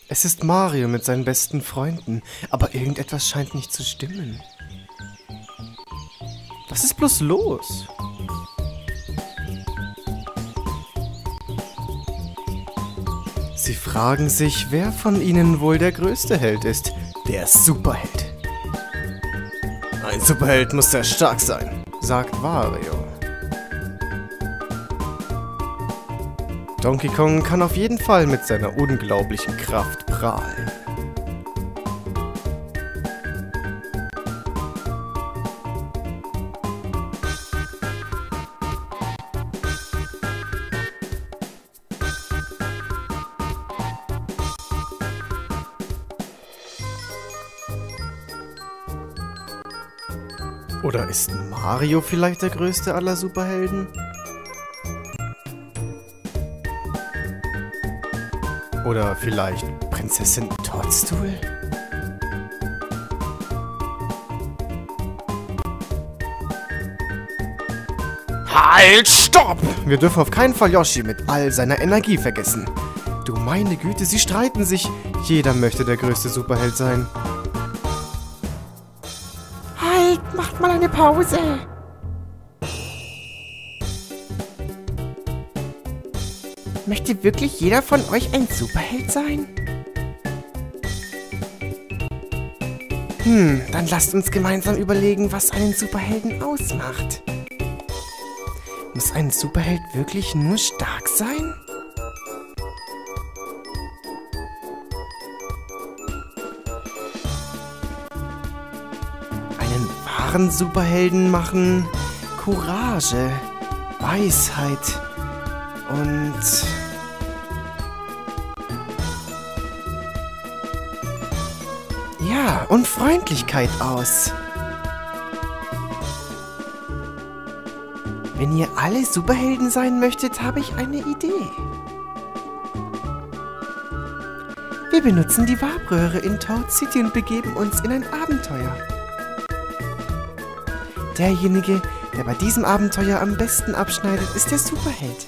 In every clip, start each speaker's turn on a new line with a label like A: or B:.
A: Es ist Mario mit seinen besten Freunden, aber irgendetwas scheint nicht zu stimmen. Was ist bloß los? Sie fragen sich, wer von ihnen wohl der größte Held ist. Der Superheld. Ein Superheld muss sehr stark sein, sagt Wario. Donkey Kong kann auf jeden Fall mit seiner unglaublichen Kraft prahlen. Oder ist Mario vielleicht der größte aller Superhelden? Oder vielleicht Prinzessin Toadstool? Halt, stopp! Wir dürfen auf keinen Fall Yoshi mit all seiner Energie vergessen. Du meine Güte, sie streiten sich. Jeder möchte der größte Superheld sein. Halt, macht mal eine Pause. Möchte wirklich jeder von euch ein Superheld sein? Dann lasst uns gemeinsam überlegen, was einen Superhelden ausmacht. Muss ein Superheld wirklich nur stark sein? Einen wahren Superhelden machen Courage, Weisheit und ja, und Freundlichkeit aus. Wenn ihr alle Superhelden sein möchtet, habe ich eine Idee. Wir benutzen die Warp-Röhre in Toad City und begeben uns in ein Abenteuer. Derjenige, der bei diesem Abenteuer am besten abschneidet, ist der Superheld.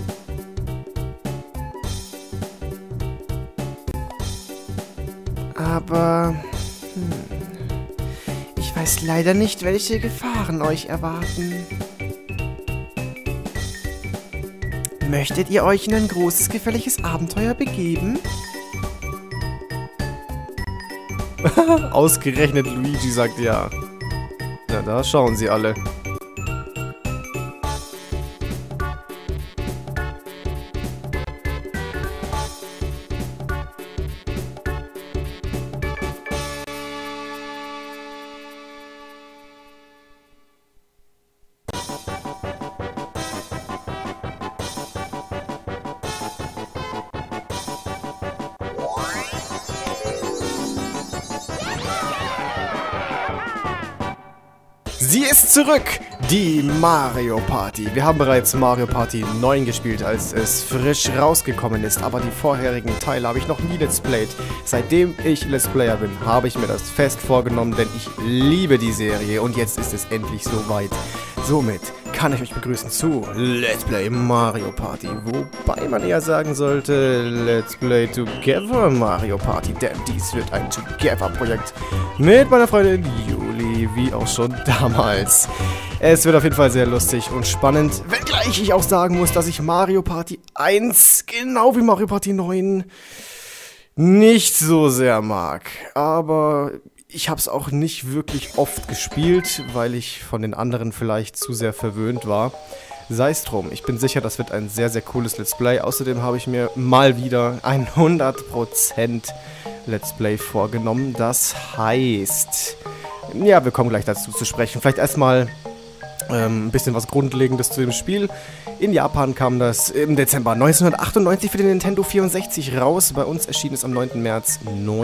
A: Aber ich weiß leider nicht, welche Gefahren euch erwarten. Möchtet ihr euch in ein großes, gefährliches Abenteuer begeben? Ausgerechnet Luigi sagt ja. Na, da schauen sie alle. Sie ist zurück! Die Mario Party. Wir haben bereits Mario Party 9 gespielt, als es frisch rausgekommen ist, aber die vorherigen Teile habe ich noch nie Let's Played. Seitdem ich Let's Player bin, habe ich mir das fest vorgenommen, denn ich liebe die Serie und jetzt ist es endlich soweit. Somit kann ich euch begrüßen zu Let's Play Mario Party, wobei man eher sagen sollte Let's Play Together Mario Party, denn dies wird ein Together-Projekt mit meiner Freundin Juli, wie auch schon damals. Es wird auf jeden Fall sehr lustig und spannend, wenngleich ich auch sagen muss, dass ich Mario Party 1, genau wie Mario Party 9, nicht so sehr mag. Aber ich habe es auch nicht wirklich oft gespielt, weil ich von den anderen vielleicht zu sehr verwöhnt war. Sei es drum, ich bin sicher, das wird ein sehr, sehr cooles Let's Play. Außerdem habe ich mir mal wieder ein 100% Let's Play vorgenommen. Das heißt, ja, wir kommen gleich dazu zu sprechen. Vielleicht erstmal ein bisschen was Grundlegendes zu dem Spiel. In Japan kam das im Dezember 1998 für den Nintendo 64 raus. Bei uns erschien es am 9. März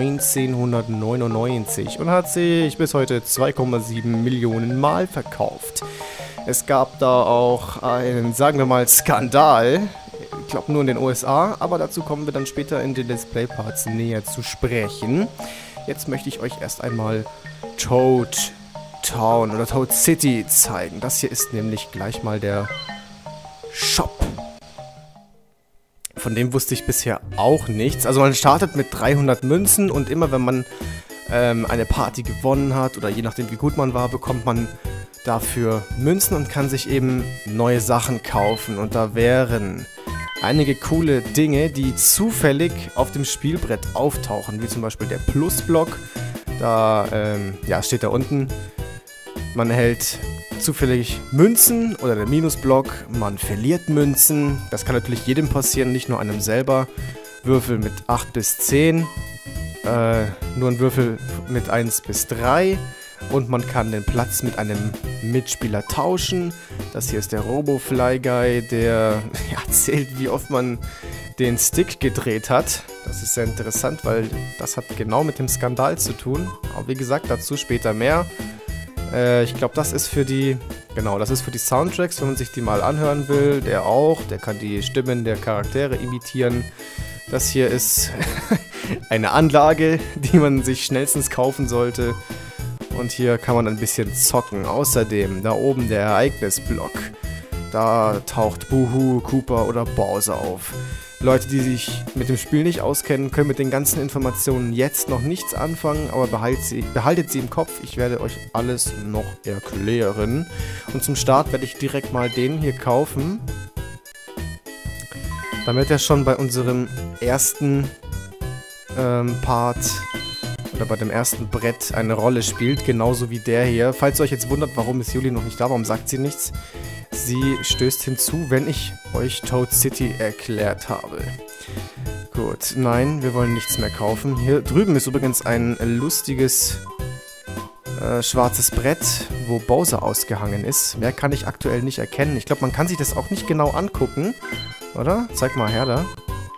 A: 1999 und hat sich bis heute 2,7 Millionen Mal verkauft. Es gab da auch einen, sagen wir mal, Skandal. Ich glaube nur in den USA, aber dazu kommen wir dann später in den Let's Play Parts näher zu sprechen. Jetzt möchte ich euch erst einmal Toad Town oder Toad City zeigen. Das hier ist nämlich gleich mal der Shop. von dem wusste ich bisher auch nichts. Also man startet mit 300 Münzen und immer wenn man eine Party gewonnen hat oder je nachdem wie gut man war, bekommt man dafür Münzen und kann sich eben neue Sachen kaufen. Und da wären einige coole Dinge, die zufällig auf dem Spielbrett auftauchen, wie zum Beispiel der Plusblock. Da ja, steht da unten, man erhält zufällig Münzen oder der Minusblock, man verliert Münzen. Das kann natürlich jedem passieren, nicht nur einem selber. Würfel mit 8 bis 10. Nur ein Würfel mit 1 bis 3 und man kann den Platz mit einem Mitspieler tauschen. Das hier ist der Robo-Fly Guy, der erzählt, wie oft man den Stick gedreht hat. Das ist sehr interessant, weil das hat genau mit dem Skandal zu tun. Aber wie gesagt, dazu später mehr. Ich glaube, das ist für die, genau, das ist für die Soundtracks, wenn man sich die mal anhören will. Der auch, der kann die Stimmen der Charaktere imitieren. Das hier ist eine Anlage, die man sich schnellstens kaufen sollte. Und hier kann man ein bisschen zocken. Außerdem, da oben der Ereignisblock. Da taucht Boohoo, Koopa oder Bowser auf. Leute, die sich mit dem Spiel nicht auskennen, können mit den ganzen Informationen jetzt noch nichts anfangen, aber behaltet sie im Kopf. Ich werde euch alles noch erklären. Und zum Start werde ich direkt mal den hier kaufen, damit er schon bei unserem ersten Part oder bei dem ersten Brett eine Rolle spielt, genauso wie der hier. Falls ihr euch jetzt wundert, warum ist Juli noch nicht da, warum sagt sie nichts? Sie stößt hinzu, wenn ich euch Toad City erklärt habe. Gut, nein, wir wollen nichts mehr kaufen. Hier drüben ist übrigens ein lustiges schwarzes Brett, wo Bowser ausgehangen ist. Mehr kann ich aktuell nicht erkennen. Ich glaube, man kann sich das auch nicht genau angucken, oder? Zeig mal her da.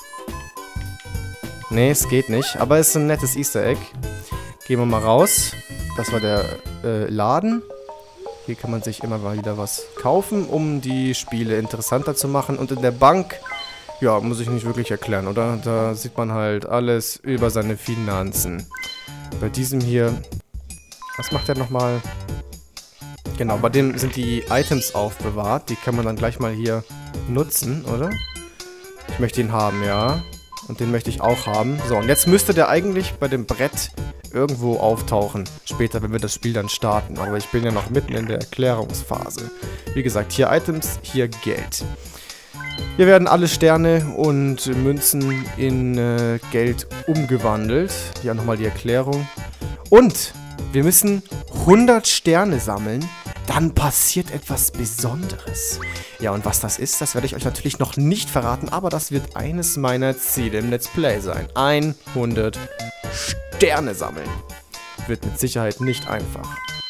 A: Nee, es geht nicht, aber es ist ein nettes Easter Egg. Gehen wir mal raus. Das war der Laden. Hier kann man sich immer mal wieder was kaufen, um die Spiele interessanter zu machen. Und in der Bank, ja, muss ich nicht wirklich erklären, oder? Da sieht man halt alles über seine Finanzen. Bei diesem hier, was macht der nochmal? Genau, bei dem sind die Items aufbewahrt. Die kann man dann gleich mal hier nutzen, oder? Ich möchte ihn haben, ja. Und den möchte ich auch haben. So, und jetzt müsste der eigentlich bei dem Brett irgendwo auftauchen. Später, wenn wir das Spiel dann starten. Aber ich bin ja noch mitten in der Erklärungsphase. Wie gesagt, hier Items, hier Geld. Hier werden alle Sterne und Münzen in Geld umgewandelt. Hier nochmal die Erklärung. Und wir müssen 100 Sterne sammeln. Dann passiert etwas Besonderes. Ja, und was das ist, das werde ich euch natürlich noch nicht verraten, aber das wird eines meiner Ziele im Let's Play sein. 100 Sterne sammeln. Wird mit Sicherheit nicht einfach.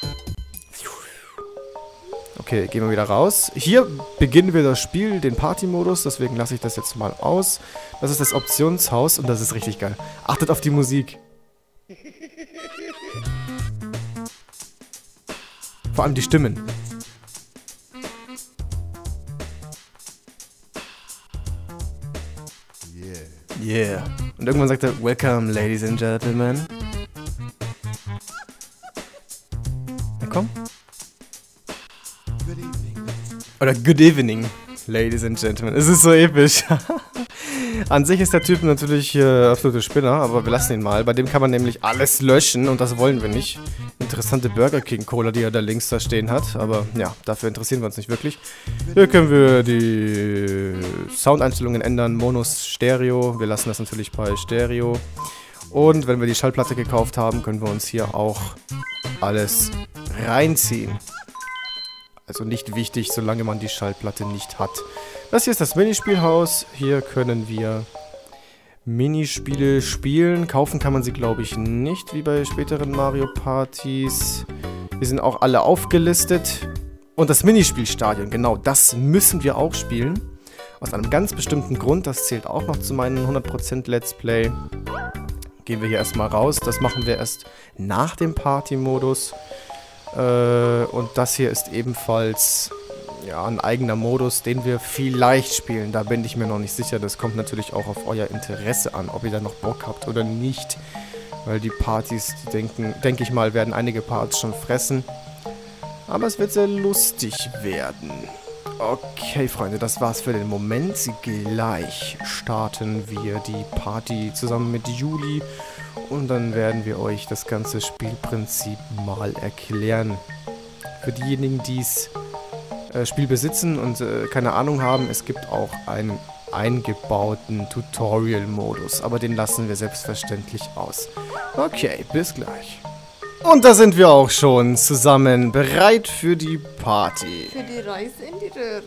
A: Okay, gehen wir wieder raus. Hier beginnen wir das Spiel, den Party-Modus, deswegen lasse ich das jetzt mal aus. Das ist das Optionshaus und das ist richtig geil. Achtet auf die Musik. Vor allem die Stimmen. Yeah. Und irgendwann sagt er, Welcome, ladies and gentlemen. Na komm. Good evening. Oder Good evening, ladies and gentlemen. Es ist so episch. An sich ist der Typ natürlich absolute Spinner, aber wir lassen ihn mal. Bei dem kann man nämlich alles löschen und das wollen wir nicht. Interessante Burger King Cola, die er da links da stehen hat, aber ja, dafür interessieren wir uns nicht wirklich. Hier können wir die Soundeinstellungen ändern, Monos, Stereo. Wir lassen das natürlich bei Stereo. Und wenn wir die Schallplatte gekauft haben, können wir uns hier auch alles reinziehen. Also nicht wichtig, solange man die Schallplatte nicht hat. Das hier ist das Minispielhaus. Hier können wir Minispiele spielen. Kaufen kann man sie, glaube ich, nicht, wie bei späteren Mario Partys. Die sind auch alle aufgelistet. Und das Minispielstadion, genau, das müssen wir auch spielen. Aus einem ganz bestimmten Grund, das zählt auch noch zu meinen 100% Let's Play. Gehen wir hier erstmal raus. Das machen wir erst nach dem Party-Modus. Und das hier ist ebenfalls ja, ein eigener Modus, den wir vielleicht spielen. Da bin ich mir noch nicht sicher. Das kommt natürlich auch auf euer Interesse an, ob ihr da noch Bock habt oder nicht. Weil die Partys, die denke ich mal, werden einige Parts schon fressen. Aber es wird sehr lustig werden. Okay, Freunde, das war's für den Moment. Gleich starten wir die Party zusammen mit Juli und dann werden wir euch das ganze Spielprinzip mal erklären. Für diejenigen, die das Spiel besitzen und keine Ahnung haben, es gibt auch einen eingebauten Tutorial-Modus, aber den lassen wir selbstverständlich aus. Okay, bis gleich. Und da sind wir auch schon zusammen, bereit für die Party.
B: Für die Reise in die Röhre.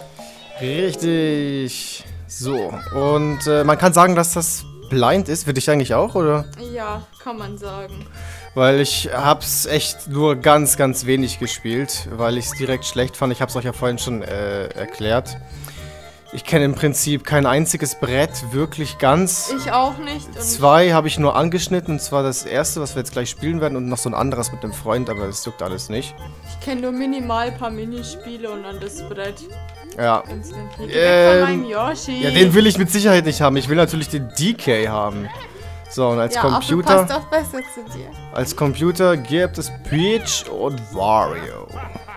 A: Richtig. So, und man kann sagen, dass das blind ist. Für dich eigentlich auch, oder?
B: Ja, kann man sagen.
A: Weil ich hab's echt nur ganz, ganz wenig gespielt, weil ich es direkt schlecht fand. Ich hab's euch ja vorhin schon erklärt. Ich kenne im Prinzip kein einziges Brett wirklich ganz.
B: Ich auch nicht. Und
A: 2 habe ich nur angeschnitten, und zwar das erste, was wir jetzt gleich spielen werden, und noch so ein anderes mit einem Freund, aber das juckt alles nicht.
B: ich kenne nur minimal ein paar Minispiele und dann das Brett.
A: Ja.
B: Instantly. Weg von meinem Yoshi.
A: Ja, den will ich mit Sicherheit nicht haben. Ich will natürlich den DK haben. So, und als Computer.
B: Passt auch besser zu dir.
A: Als Computer gibt es Peach und Wario.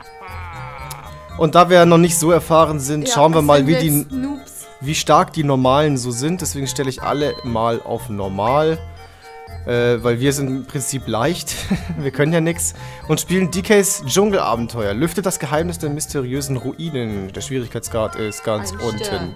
A: Und da wir noch nicht so erfahren sind, schauen wir mal, wie stark die Normalen so sind. Deswegen stelle ich alle mal auf Normal. Weil wir sind im Prinzip leicht. Wir können ja nichts. Und spielen DKs Dschungelabenteuer. Lüftet das Geheimnis der mysteriösen Ruinen. Der Schwierigkeitsgrad ist ganz unten.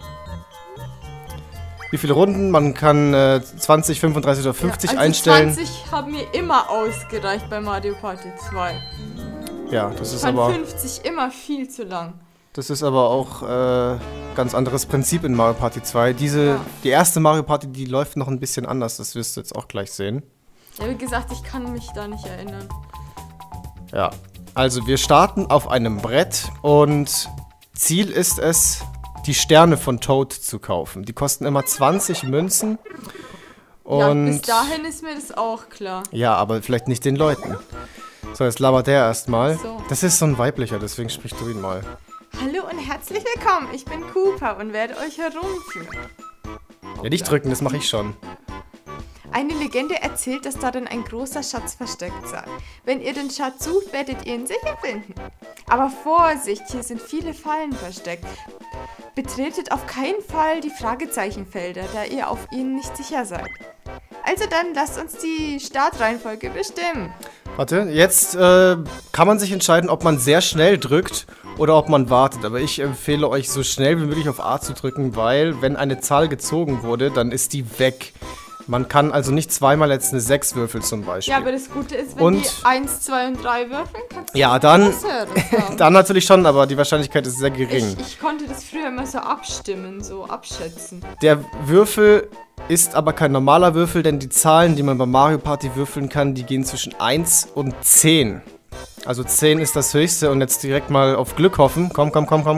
A: Wie viele Runden? Man kann 20, 35 oder 50
B: also
A: einstellen.
B: 20 haben mir immer ausgereicht bei Mario Party 2.
A: Ja, das ist
B: Ich fand
A: aber
B: 50 immer viel zu lang.
A: Das ist aber auch ganz anderes Prinzip in Mario Party 2. Die erste Mario Party, die läuft noch ein bisschen anders. Das wirst du jetzt auch gleich sehen.
B: Ja, wie gesagt, ich kann mich da nicht erinnern.
A: Ja, also wir starten auf einem Brett und Ziel ist es, die Sterne von Toad zu kaufen. Die kosten immer 20 Münzen. Und
B: ja, bis dahin ist mir das auch klar.
A: Ja, aber vielleicht nicht den Leuten. So, jetzt labert der erstmal.
B: So.
A: Das ist so ein weiblicher, deswegen sprich du ihn mal.
B: Hallo und herzlich willkommen, ich bin Koopa und werde euch herumführen.
A: Ja, nicht drücken, das mache ich schon.
B: Eine Legende erzählt, dass darin ein großer Schatz versteckt sei. Wenn ihr den Schatz sucht, werdet ihr ihn sicher finden. Aber Vorsicht, hier sind viele Fallen versteckt. Betretet auf keinen Fall die Fragezeichenfelder, da ihr auf ihnen nicht sicher seid. Also dann lasst uns die Startreihenfolge bestimmen.
A: Warte, jetzt kann man sich entscheiden, ob man sehr schnell drückt oder ob man wartet. Aber ich empfehle euch, so schnell wie möglich auf A zu drücken, weil wenn eine Zahl gezogen wurde, dann ist die weg. Man kann also nicht zweimal jetzt eine 6 würfeln zum Beispiel.
B: Ja, aber das Gute ist, wenn die 1, 2 und 3 würfeln, kannst du
A: ja, dann,
B: was Höheres haben.
A: dann natürlich schon, aber die Wahrscheinlichkeit ist sehr gering.
B: Ich konnte das früher immer so abstimmen, so abschätzen.
A: Der Würfel ist aber kein normaler Würfel, denn die Zahlen, die man bei Mario Party würfeln kann, die gehen zwischen 1 und 10. Also 10 ist das höchste und jetzt direkt mal auf Glück hoffen. Komm.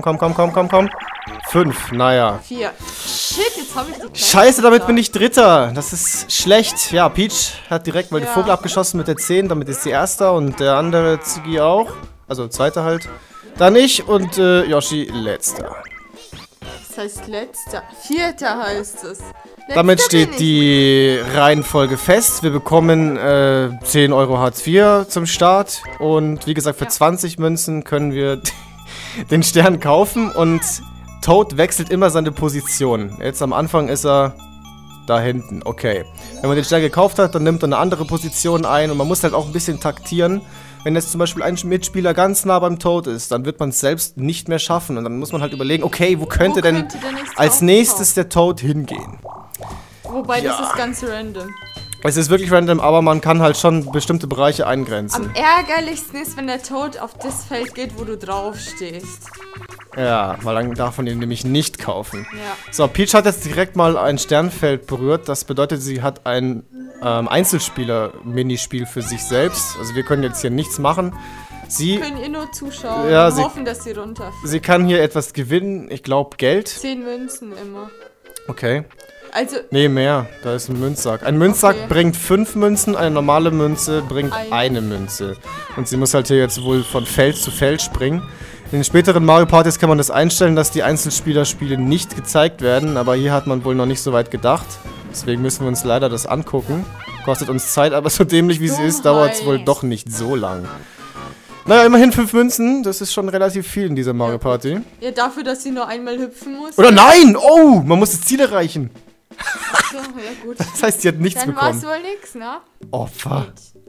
A: 5, naja.
B: 4. Shit, jetzt habe ich die Kleine
A: Scheiße, damit bin ich Dritter. Das ist schlecht. Ja, Peach hat direkt mal den Vogel abgeschossen mit der 10, damit ist sie Erster und der andere Ziggy auch. Also Zweiter halt. Dann ich und Yoshi Letzter.
B: Das heißt Letzter. Vierter heißt es.
A: Damit steht die Reihenfolge fest. Wir bekommen 10 Euro Hartz IV zum Start. Und wie gesagt, für 20 Münzen können wir den Stern kaufen. Und Toad wechselt immer seine Position. Jetzt am Anfang ist er da hinten. Okay. Wenn man den Stern gekauft hat, dann nimmt er eine andere Position ein. Und man muss halt auch ein bisschen taktieren. Wenn jetzt zum Beispiel ein Mitspieler ganz nah beim Toad ist, dann wird man es selbst nicht mehr schaffen. Und dann muss man halt überlegen, okay, wo könnte denn als nächstes der Toad hingehen?
B: Wobei, das ist ganz random.
A: Es ist wirklich random, aber man kann halt schon bestimmte Bereiche eingrenzen.
B: Am ärgerlichsten ist, wenn der Toad auf das Feld geht, wo du drauf stehst.
A: Ja, weil dann darf man ihn nämlich nicht kaufen.
B: Ja.
A: So, Peach hat jetzt direkt mal ein Sternfeld berührt. Das bedeutet, sie hat ein Einzelspieler-Minispiel für sich selbst. Also wir können jetzt hier nichts machen. Sie
B: können ihr nur zuschauen und hoffen, dass sie runterfällt.
A: Sie kann hier etwas gewinnen. Ich glaube, Geld.
B: 10 Münzen immer.
A: Okay.
B: Also.
A: Nee, mehr. Da ist ein Münzsack. Ein Münzsack bringt 5 Münzen, eine normale Münze bringt eine Münze. Und sie muss halt hier jetzt wohl von Feld zu Feld springen. In den späteren Mario Partys kann man das einstellen, dass die Einzelspielerspiele nicht gezeigt werden. Aber hier hat man wohl noch nicht so weit gedacht. Deswegen müssen wir uns leider das angucken. Kostet uns Zeit, aber so dämlich wie sie ist, dauert es wohl doch nicht so lang. Naja, immerhin 5 Münzen. Das ist schon relativ viel in dieser Mario Party.
B: Ja, dafür, dass sie nur einmal hüpfen muss.
A: Oder nein! Oh, man muss das Ziel erreichen.
B: So, ja gut.
A: Das heißt, sie hat nichts
B: Dann war
A: bekommen.
B: es wohl nix, ne?
A: Opfer.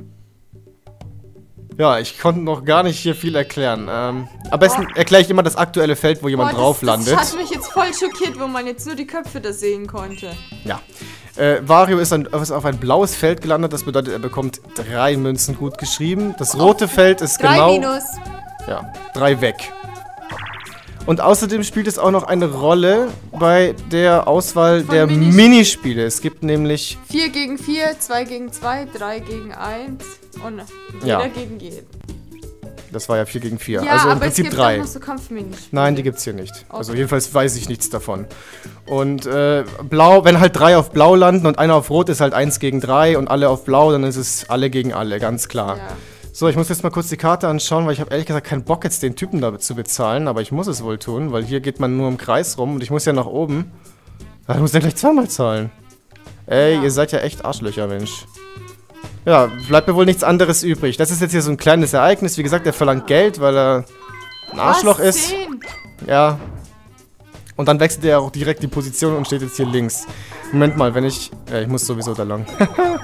A: Ja, ich konnte noch gar nicht hier viel erklären. Am besten erkläre ich immer das aktuelle Feld, wo jemand drauf landet.
B: Das hat mich jetzt voll schockiert, wo man jetzt nur die Köpfe da sehen konnte.
A: Ja. Wario ist auf ein blaues Feld gelandet, das bedeutet, er bekommt 3 Münzen gut geschrieben. Das rote Feld ist
B: 3
A: genau...
B: minus.
A: Ja, 3 weg. Und außerdem spielt es auch noch eine Rolle bei der Auswahl der Minispiele. Es gibt nämlich
B: 4 gegen 4, 2 gegen 2, 3 gegen 1 und jeder gegen jeden.
A: Das war ja 4 gegen 4.
B: Ja,
A: also im
B: aber
A: Prinzip
B: es gibt
A: 3.
B: auch noch so Kampfminispiele.
A: Nein, die gibt's hier nicht.
B: Okay.
A: Also jedenfalls weiß ich nichts davon. Und blau, wenn halt 3 auf blau landen und einer auf rot, ist halt 1 gegen 3 und alle auf blau, dann ist es alle gegen alle, ganz klar.
B: Ja.
A: So, ich muss jetzt mal kurz die Karte anschauen, weil ich habe ehrlich gesagt keinen Bock jetzt den Typen da zu bezahlen, aber ich muss es wohl tun, weil hier geht man nur im Kreis rum und ich muss ja nach oben. Ja, ich muss ja gleich zweimal zahlen. Ey, ihr seid ja echt Arschlöcher, Mensch. Ja, bleibt mir wohl nichts anderes übrig. Das ist jetzt hier so ein kleines Ereignis. Wie gesagt, er verlangt Geld, weil er ein Arschloch ist.
B: 10.
A: Ja. Und dann wechselt er auch direkt die Position und steht jetzt hier links. Moment mal, wenn ich... Ja, ich muss sowieso da lang.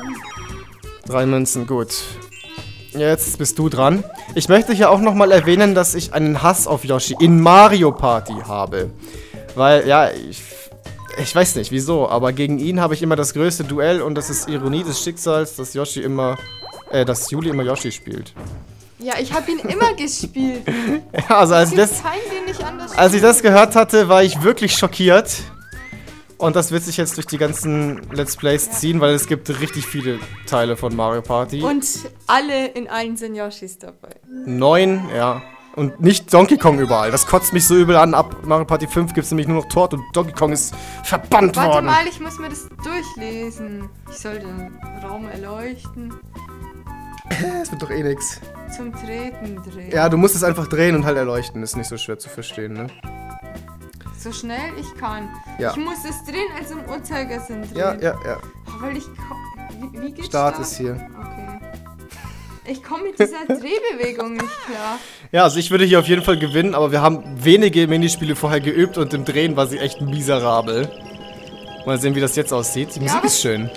A: 3 Münzen, gut. Jetzt bist du dran. Ich möchte hier auch nochmal erwähnen, dass ich einen Hass auf Yoshi in Mario Party habe. Weil, ja, ich weiß nicht, wieso, aber gegen ihn habe ich immer das größte Duell und das ist Ironie des Schicksals, dass Juli immer Yoshi spielt.
B: Ja, ich habe ihn immer gespielt.
A: Ja, also als ich das gehört hatte, war ich wirklich schockiert. Und das wird sich jetzt durch die ganzen Let's Plays ziehen, weil es gibt richtig viele Teile von Mario Party.
B: Und alle in allen sind Yoshis dabei.
A: 9, ja. Und nicht Donkey Kong überall. Das kotzt mich so übel an. Ab Mario Party 5 gibt es nämlich nur noch Tort und Donkey Kong ist verbannt worden.
B: Warte mal, ich muss mir das durchlesen. Ich soll den Raum erleuchten.
A: Es wird doch eh nix.
B: Zum Treten drehen.
A: Ja, du musst es einfach drehen und halt erleuchten. Ist nicht so schwer zu verstehen, ne?
B: So schnell ich kann.
A: Ja.
B: Ich muss es drehen, also im Uhrzeigersinn drehen.
A: Ja.
B: Weil ich wie geht's
A: Start ist hier.
B: Okay. Ich komme mit dieser Drehbewegung nicht klar.
A: Ja, also ich würde hier auf jeden Fall gewinnen, aber wir haben wenige Minispiele vorher geübt und im Drehen war sie echt miserabel. Mal sehen, wie das jetzt aussieht. Die Musik ist schön.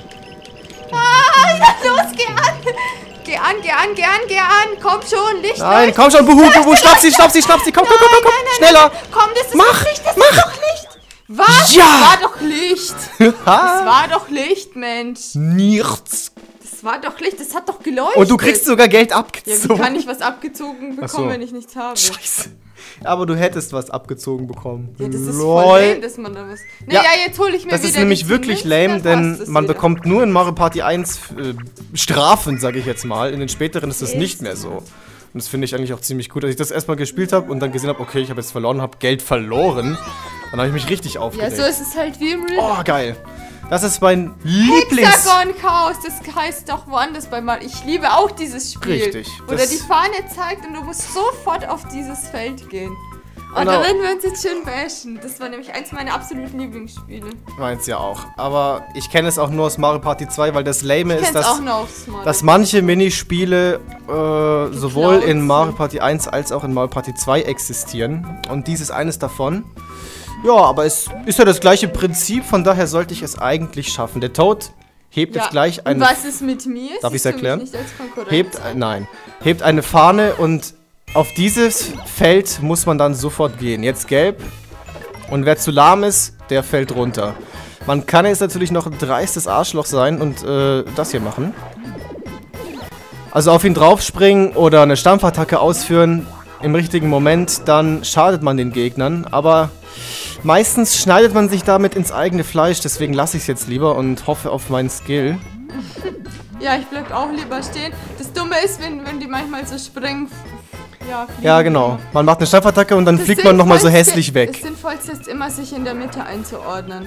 B: Los, geh an! Geh an! Komm schon, Licht!
A: Nein, komm schon, buhu, schnapp sie, komm, schneller!
B: Komm, das ist
A: Mach,
B: doch Licht, das ist doch Licht! Was?
A: Ja!
B: Das war doch Licht! Das war doch Licht, Mensch!
A: Nichts!
B: Das war doch Licht, das hat doch geleuchtet!
A: Und du kriegst sogar Geld
B: Ja,
A: abgezogen.
B: wie kann ich was abgezogen bekommen,
A: so.
B: wenn ich nichts habe?
A: Scheiße. Aber du hättest was abgezogen bekommen.
B: Ja, das ist voll lame, dass man da was... Nee, ja, jetzt hole ich mir
A: das
B: wieder
A: ist nämlich
B: die
A: wirklich
B: Münzen,
A: lame,
B: dann
A: denn
B: passt es
A: man
B: wieder.
A: bekommt nur in Mario Party 1 Strafen, sage ich jetzt mal. In den späteren ist das nicht mehr so. Und das finde ich eigentlich auch ziemlich gut, dass ich das erstmal gespielt habe und dann gesehen habe, okay, ich habe jetzt verloren, habe Geld verloren. Dann habe ich mich richtig aufgeregt.
B: Ja, so ist es halt wie im Real.
A: Oh, geil. Das ist mein Lieblings...
B: Hexagon Chaos, das heißt doch woanders bei Mario. Ich liebe auch dieses Spiel.
A: Richtig.
B: Wo der die Fahne zeigt und du musst sofort auf dieses Feld gehen. Und
A: Genau.
B: da werden wir uns jetzt schön bashen. Das war nämlich eins meiner absoluten Lieblingsspiele.
A: Meins ja auch. Aber ich kenne es auch nur aus Mario Party 2, weil das Lame ist,
B: auch noch aufs Mario.
A: dass manche Minispiele sowohl in
B: sind.
A: Mario Party 1 als auch in Mario Party 2 existieren. Und dies ist eines davon. Ja, aber es ist ja das gleiche Prinzip, von daher sollte ich es eigentlich schaffen. Der Toad hebt jetzt gleich eine...
B: Und was ist mit mir?
A: Darf ich es
B: Siehst du mich
A: erklären?
B: nicht als Konkurrenz?
A: Hebt eine Fahne und auf dieses Feld muss man dann sofort gehen. Jetzt gelb. Und wer zu lahm ist, der fällt runter. Man kann jetzt natürlich noch ein dreistes Arschloch sein und das hier machen. Also auf ihn draufspringen oder eine Stampfattacke ausführen im richtigen Moment, dann schadet man den Gegnern. Aber meistens schneidet man sich damit ins eigene Fleisch, deswegen lasse ich es jetzt lieber und hoffe auf meinen Skill.
B: Ja, ich bleib auch lieber stehen. Das Dumme ist, wenn die manchmal so springen.
A: Ja, genau. Man macht eine Stampfattacke und dann fliegt man nochmal so hässlich weg.
B: Das Sinnvollste ist immer, sich in der Mitte einzuordnen.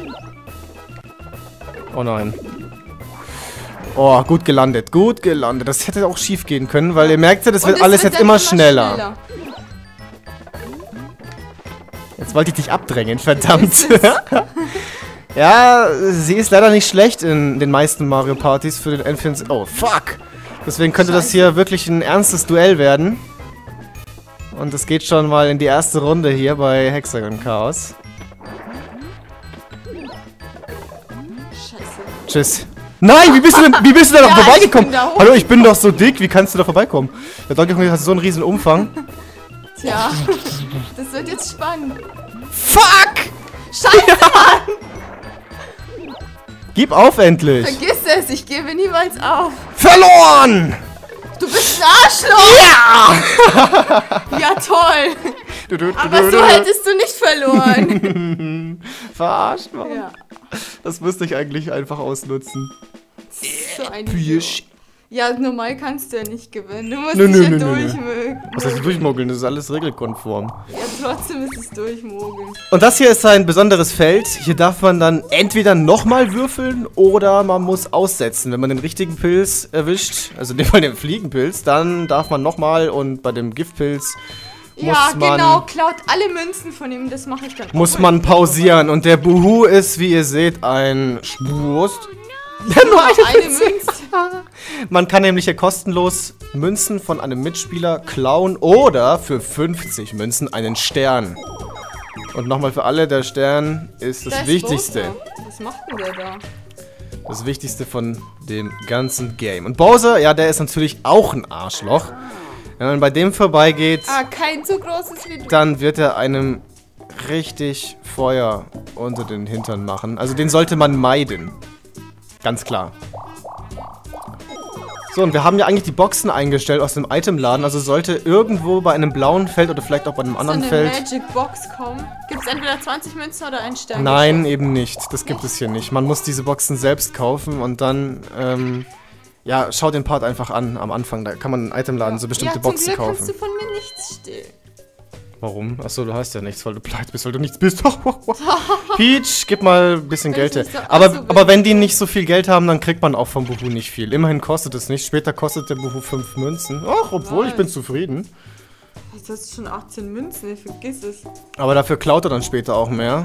A: Oh nein. Oh, gut gelandet, gut gelandet. Das hätte auch schief gehen können, weil ihr merkt ja, das wird alles jetzt immer schneller. Jetzt wollte ich dich abdrängen, verdammt. Ja, sie ist leider nicht schlecht in den meisten Mario Partys für den N64. Oh, fuck! Deswegen könnte das hier wirklich ein ernstes Duell werden. Und es geht schon mal in die erste Runde hier bei Hexagon Chaos.
B: Scheiße.
A: Tschüss. Nein, wie bist du denn da vorbeigekommen?
B: Da
A: Hallo, ich bin doch so dick, wie kannst du da vorbeikommen? Der Donkey Kong hat so einen riesen Umfang.
B: Tja, das wird jetzt spannend.
A: Fuck!
B: Scheiße, Mann!
A: Gib auf endlich!
B: Vergiss es, ich gebe niemals auf.
A: Verloren!
B: Du bist ein Arschloch! Ja! Ja, toll! Aber so hättest du nicht verloren.
A: Verarscht, Mann.
B: Ja.
A: Das müsste ich eigentlich einfach ausnutzen.
B: So ein
A: Episch.
B: Ja, normal kannst du ja nicht gewinnen. Du musst
A: Nö,
B: dich ja
A: nö.
B: durchmögen.
A: Was heißt durchmogeln? Das ist alles regelkonform.
B: Ja, trotzdem ist es durchmogeln.
A: Und das hier ist ein besonderes Feld. Hier darf man dann entweder nochmal würfeln oder man muss aussetzen. Wenn man den richtigen Pilz erwischt, also in dem Fall den Fliegenpilz, dann darf man nochmal und bei dem Giftpilz
B: Ja,
A: muss man,
B: genau, klaut alle Münzen von ihm, das mache ich dann
A: muss
B: auch.
A: man pausieren. Und der Buhu ist, wie ihr seht, ein Wurst.
B: Nur eine Münze.
A: Man kann nämlich hier kostenlos Münzen von einem Mitspieler klauen oder für 50 Münzen einen Stern. Und nochmal für alle, der Stern ist das Wichtigste.
B: Bowser. Was macht denn der da?
A: Das Wichtigste von dem ganzen Game. Und Bowser, ja, der ist natürlich auch ein Arschloch. Wenn man bei dem vorbeigeht,
B: Kein so großes wie du.
A: dann wird er einem richtig Feuer unter den Hintern machen. Also den sollte man meiden. Ganz klar. So, und wir haben ja eigentlich die Boxen eingestellt aus dem Itemladen. Also sollte irgendwo bei einem blauen Feld oder vielleicht auch bei einem anderen Feld...
B: Magic Box kommen. Gibt es entweder 20 Münzen oder einen Stern?
A: Nein, eben nicht. Das gibt es hier nicht. Man muss diese Boxen selbst kaufen und dann... ja, schau den Part einfach an am Anfang. Da kann man im Itemladen so bestimmte Boxen
B: zum Glück
A: kaufen.
B: kannst du von mir nichts stehlen.
A: Warum? Achso, du hast ja nichts, weil du pleite bist, weil du nichts bist. Peach, gib mal ein bisschen Geld her.
B: nicht so
A: Aber wenn die nicht so viel Geld haben, dann kriegt man auch vom Buhu nicht viel. Immerhin kostet es nicht. Später kostet der Buhu 5 Münzen. Ach, obwohl, ich bin zufrieden.
B: Jetzt hast du schon 18 Münzen, vergiss es.
A: Aber dafür klaut er dann später auch mehr.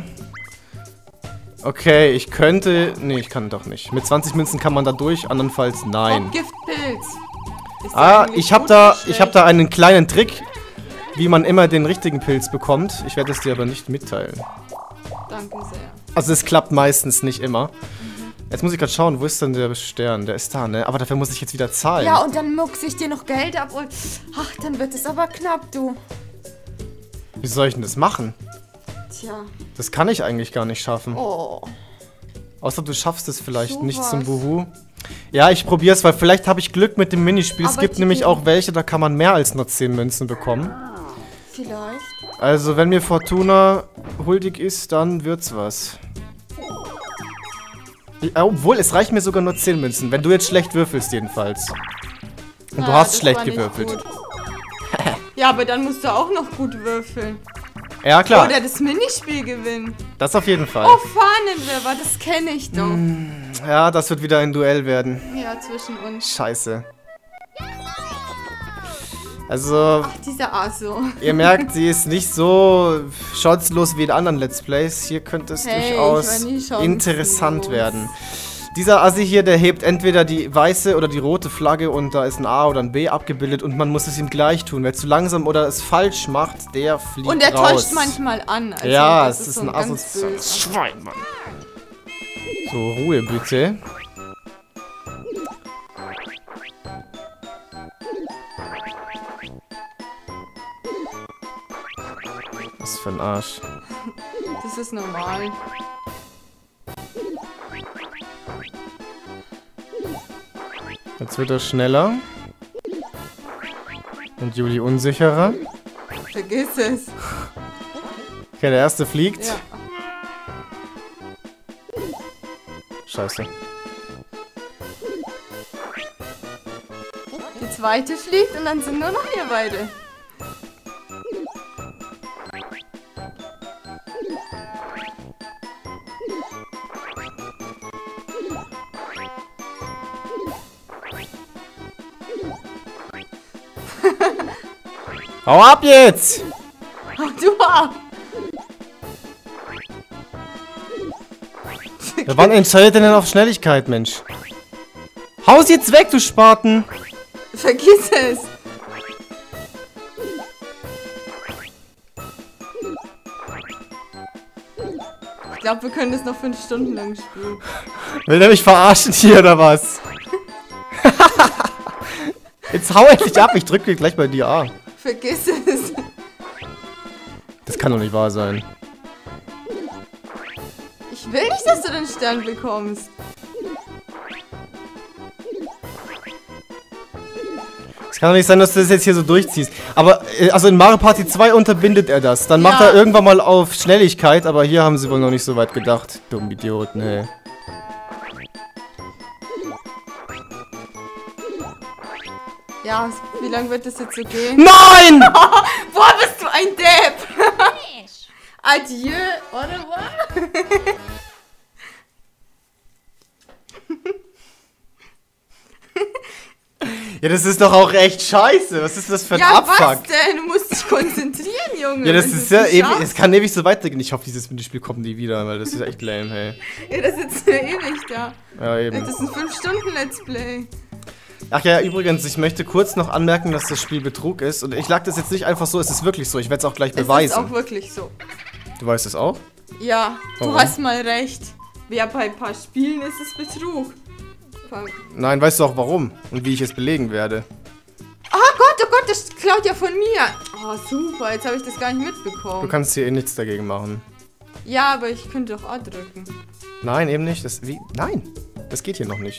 A: Okay, ich könnte... Nee, ich kann doch nicht. Mit 20 Münzen kann man da durch, andernfalls nein.
B: Oh, Giftpilz. Ist der
A: Ah,
B: eigentlich
A: ich hab
B: gut
A: da
B: oder schlecht?
A: einen kleinen Trick, wie man immer den richtigen Pilz bekommt. Ich werde es dir aber nicht mitteilen.
B: Danke sehr.
A: Also es klappt meistens nicht immer. Jetzt muss ich gerade schauen, wo ist denn der Stern? Der ist da, ne? Aber dafür muss ich jetzt wieder zahlen.
B: Ja, und dann muckse ich dir noch Geld ab und... Ach, dann wird es aber knapp, du.
A: Wie soll ich denn das machen?
B: Tja.
A: Das kann ich eigentlich gar nicht schaffen.
B: Oh.
A: Außer du schaffst es vielleicht
B: So
A: nicht
B: was.
A: zum Buhu. Ja, ich probier's, weil vielleicht habe ich Glück mit dem Minispiel. Es
B: Aber
A: gibt
B: die
A: nämlich
B: geben-
A: auch welche, da kann man mehr als nur 10 Münzen bekommen.
B: Vielleicht.
A: Also wenn mir Fortuna huldig ist, dann wird's was. Obwohl, es reicht mir sogar nur 10 Münzen. Wenn du jetzt schlecht würfelst jedenfalls. Und du hast
B: das
A: schlecht
B: war nicht
A: gewürfelt.
B: gut. Ja, aber dann musst du auch noch gut würfeln.
A: Ja, klar.
B: Oder das Minispiel gewinnen.
A: Das auf jeden Fall.
B: Oh, Fahnenwerfer, das kenne ich doch.
A: Ja, das wird wieder ein Duell werden.
B: Ja, zwischen uns.
A: Scheiße. Also,
B: Ach, dieser Aso.
A: ihr merkt, sie ist nicht so schatzlos wie in anderen Let's Plays. Hier könnte es
B: Hey,
A: durchaus
B: ich war nie schatzlos.
A: interessant werden. Dieser Assi hier, der hebt entweder die weiße oder die rote Flagge und da ist ein A oder ein B abgebildet und man muss es ihm gleich tun. Wer zu langsam oder es falsch macht, der fliegt raus.
B: Und er täuscht manchmal an. Also
A: Ja,
B: das
A: es ist
B: so
A: ein
B: ganz
A: asoziales
B: böse.
A: Schwein, Mann. So, Ruhe bitte. Was für ein Arsch.
B: Das ist normal.
A: Jetzt wird er schneller. Und Juli unsicherer.
B: Vergiss es.
A: Okay, der erste fliegt.
B: Ja.
A: Scheiße.
B: Die zweite fliegt und dann sind nur noch wir beide.
A: Hau ab jetzt!
B: Hau du ab!
A: Ja, wann entscheidet er denn auf Schnelligkeit, Mensch? Haus jetzt weg, du Spaten!
B: Vergiss es! glaube, wir können das noch 5 Stunden lang spielen.
A: Will der mich verarschen hier oder was? Jetzt hau endlich ab, ich drücke gleich bei dir A.
B: Vergiss es.
A: Das kann doch nicht wahr sein.
B: Ich will nicht, dass du den Stern bekommst.
A: Es kann doch nicht sein, dass du das jetzt hier so durchziehst. Aber, also in Mario Party 2 unterbindet er das. Dann macht er irgendwann mal auf Schnelligkeit, aber hier haben sie wohl noch nicht so weit gedacht. Dumm Idioten, hey.
B: Ja, wie lange wird das jetzt so gehen?
A: Nein!
B: Boah, bist du ein Depp! Adieu, au revoir.
A: Ja, das ist doch auch echt scheiße. Was ist das für ein Abfuck?
B: Was denn? Du musst dich konzentrieren, Junge.
A: Ja, das ist ja ewig. Es kann ewig so weitergehen. Ich hoffe, dieses Minispiel kommt nie wieder, weil das ist echt lame, hey.
B: Ja, das sitzt ja ewig da.
A: Ja, eben.
B: Das ist ein 5-Stunden-Let's Play.
A: Ach ja, übrigens, ich möchte kurz noch anmerken, dass das Spiel Betrug ist. Und ich lag das jetzt nicht einfach so, es ist wirklich so. Ich werde es auch gleich beweisen.
B: Es ist auch wirklich so.
A: Du weißt es auch?
B: Ja,
A: Warum?
B: du hast mal recht. Ja, bei ein paar Spielen ist es Betrug.
A: Nein, weißt du auch warum? Und wie ich es belegen werde.
B: Oh Gott, das klaut ja von mir. Oh, super, jetzt habe ich das gar nicht mitbekommen.
A: Du kannst hier eh nichts dagegen machen.
B: Ja, aber ich könnte doch A drücken.
A: Nein, eben nicht. Nein, das geht hier noch nicht.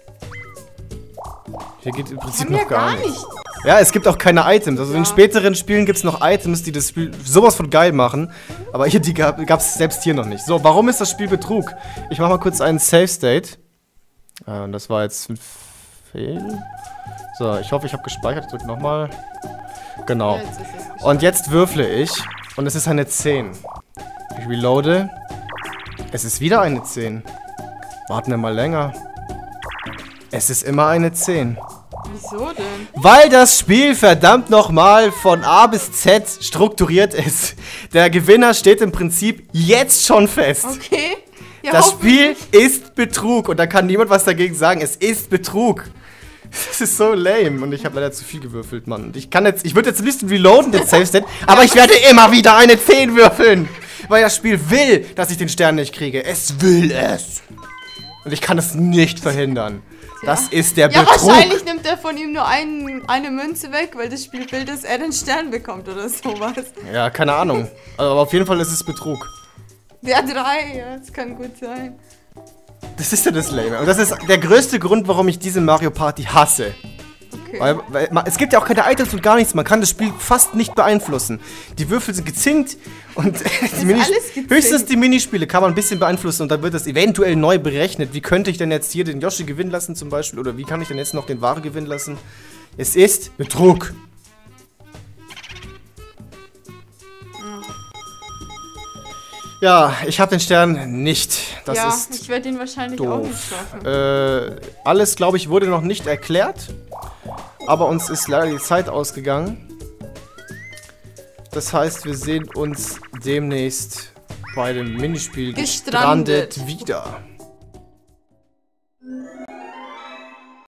A: Hier geht im Prinzip noch gar nichts. Ja, es gibt auch keine Items. Also in späteren Spielen gibt es noch Items, die das Spiel sowas von geil machen. Aber hier, die gab es selbst hier noch nicht. So, warum ist das Spiel Betrug? Ich mache mal kurz einen Save State. Und das war jetzt ein Fehl. So, ich hoffe, ich habe gespeichert. Ich drücke nochmal. Genau.
B: Ja, jetzt ist es
A: Und jetzt würfle ich. Und es ist eine 10. Ich reloade. Es ist wieder eine 10. Warten wir mal länger. Es ist immer eine 10.
B: Wieso denn?
A: Weil das Spiel verdammt nochmal von A bis Z strukturiert ist. Der Gewinner steht im Prinzip jetzt schon fest.
B: Okay. Ja,
A: Das Spiel ist Betrug und da kann niemand was dagegen sagen. Es ist Betrug. Das ist so lame und ich habe leider zu viel gewürfelt, Mann. Und ich würde jetzt ein bisschen reloaden, den Save State, aber ich werde immer wieder eine 10 würfeln. Weil das Spiel will, dass ich den Stern nicht kriege. Es will es. Und ich kann es nicht verhindern. Das ist der Betrug.
B: Ja, wahrscheinlich nimmt er von ihm nur eine Münze weg, weil das Spiel will, dass er den Stern bekommt oder sowas.
A: Ja, keine Ahnung. Aber auf jeden Fall ist es Betrug.
B: Der 3, ja, das kann gut sein.
A: Das ist ja das Lame. Und das ist der größte Grund, warum ich diese Mario Party hasse.
B: Okay.
A: Weil es gibt ja auch keine Items und gar nichts. Man kann das Spiel fast nicht beeinflussen. Die Würfel sind gezinkt und höchstens die Minispiele kann man ein bisschen beeinflussen und dann wird das eventuell neu berechnet. Wie könnte ich denn jetzt hier den Yoshi gewinnen lassen zum Beispiel? Oder wie kann ich denn jetzt noch den Wario gewinnen lassen? Es ist Betrug. Ja, ich habe den Stern nicht. Das ist
B: ich werde ihn wahrscheinlich
A: doof.
B: auch nicht schaffen.
A: Alles, glaube ich, wurde noch nicht erklärt. Aber uns ist leider die Zeit ausgegangen. Das heißt, wir sehen uns demnächst bei dem Minispiel Gestrandet wieder.